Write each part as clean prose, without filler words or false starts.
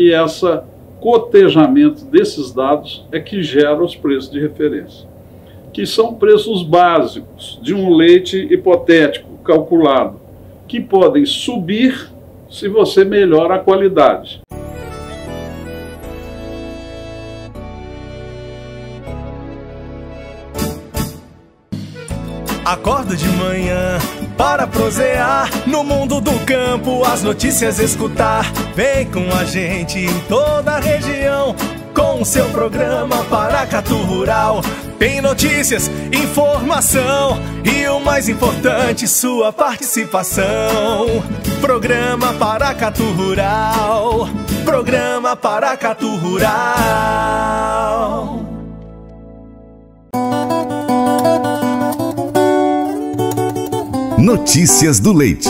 E esse cotejamento desses dados é que gera os preços de referência, que são preços básicos de um leite hipotético calculado, que podem subir se você melhora a qualidade. Acordo de manhã para prosear no mundo do campo, as notícias escutar. Vem com a gente em toda a região com o seu programa Paracatu Rural. Tem notícias, informação e o mais importante, sua participação. Programa Paracatu Rural. Programa Paracatu Rural. Notícias do Leite.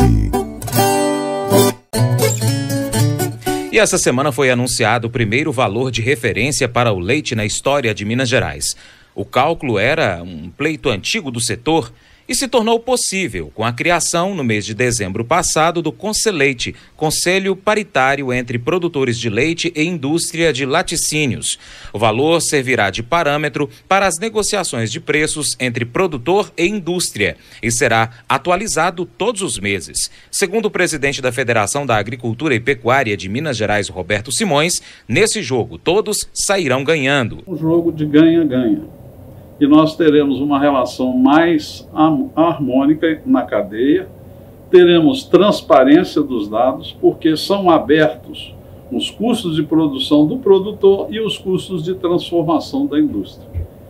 E essa semana foi anunciado o primeiro valor de referência para o leite na história de Minas Gerais. O cálculo era um pleito antigo do setor e se tornou possível com a criação, no mês de dezembro passado, do Conceleite, Conselho Paritário entre Produtores de Leite e Indústria de Laticínios. O valor servirá de parâmetro para as negociações de preços entre produtor e indústria e será atualizado todos os meses. Segundo o presidente da Federação da Agricultura e Pecuária de Minas Gerais, Roberto Simões, nesse jogo todos sairão ganhando. Um jogo de ganha-ganha. E nós teremos uma relação mais harmônica na cadeia, teremos transparência dos dados, porque são abertos os custos de produção do produtor e os custos de transformação da indústria.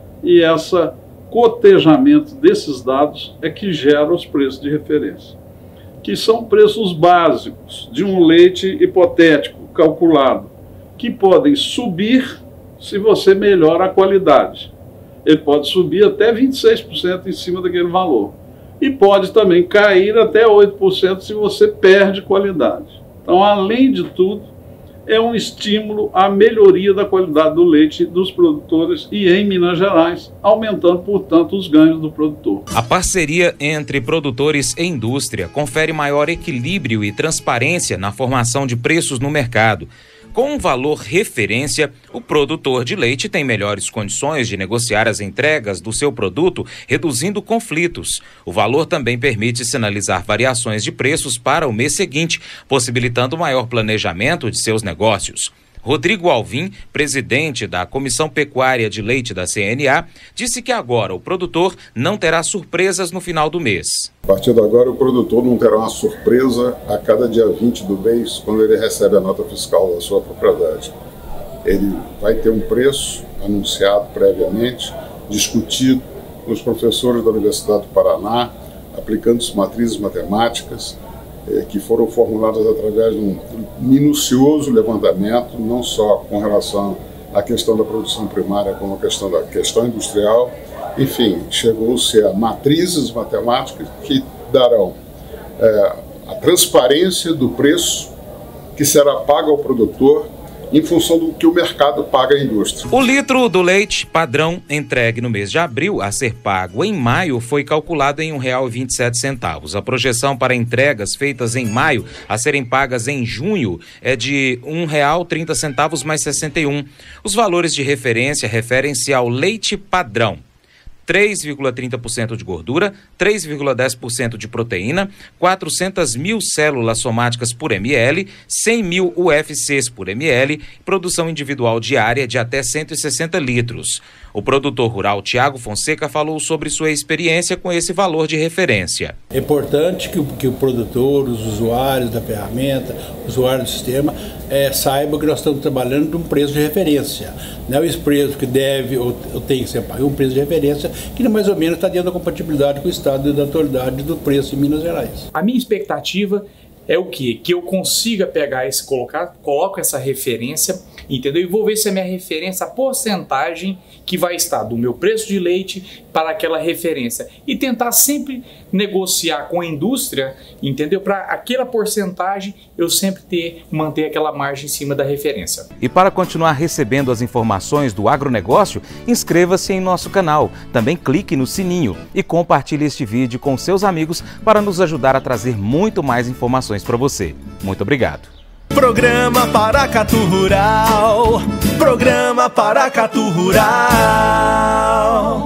E esse cotejamento desses dados é que gera os preços de referência, que são preços básicos de um leite hipotético calculado, que podem subir se você melhora a qualidade. Ele pode subir até 26% em cima daquele valor. E pode também cair até 8% se você perde qualidade. Então, além de tudo, é um estímulo à melhoria da qualidade do leite dos produtores e em Minas Gerais, aumentando, portanto, os ganhos do produtor. A parceria entre produtores e indústria confere maior equilíbrio e transparência na formação de preços no mercado. Com um valor referência, o produtor de leite tem melhores condições de negociar as entregas do seu produto, reduzindo conflitos. O valor também permite sinalizar variações de preços para o mês seguinte, possibilitando maior planejamento de seus negócios. Rodrigo Alvim, presidente da Comissão Pecuária de Leite da CNA, disse que agora o produtor não terá surpresas no final do mês. A partir de agora, o produtor não terá uma surpresa a cada dia 20 do mês, quando ele recebe a nota fiscal da sua propriedade. Ele vai ter um preço anunciado previamente, discutido com os professores da Universidade do Paraná, aplicando matrizes matemáticas, que foram formuladas através de um minucioso levantamento, não só com relação à questão da produção primária, como a questão industrial. Enfim, chegou-se a matrizes matemáticas que darão a transparência do preço que será pago ao produtor em função do que o mercado paga à indústria. O litro do leite padrão entregue no mês de abril a ser pago em maio foi calculado em R$ 1,27. A projeção para entregas feitas em maio a serem pagas em junho é de R$ 1,30 mais 61. Os valores de referência referem-se ao leite padrão. 3,30% de gordura, 3,10% de proteína, 400 mil células somáticas por ml, 100 mil UFCs por ml, produção individual diária de até 160 litros. O produtor rural Tiago Fonseca falou sobre sua experiência com esse valor de referência. É importante que o produtor, os usuários da ferramenta, os usuários do sistema, saibam que nós estamos trabalhando de um preço de referência. Não é o preço que deve ou tem que ser pago, é um preço de referência que mais ou menos está dentro da compatibilidade com o estado e da atualidade do preço em Minas Gerais. A minha expectativa é o quê? Que eu consiga pegar coloco essa referência, entendeu? E vou ver se a minha referência, a porcentagem que vai estar do meu preço de leite para aquela referência. E tentar sempre negociar com a indústria, entendeu? Para aquela porcentagem eu sempre manter aquela margem em cima da referência. E para continuar recebendo as informações do agronegócio, inscreva-se em nosso canal. Também clique no sininho e compartilhe este vídeo com seus amigos para nos ajudar a trazer muito mais informações para você. Muito obrigado. Programa Paracatu Rural. Programa Paracatu Rural.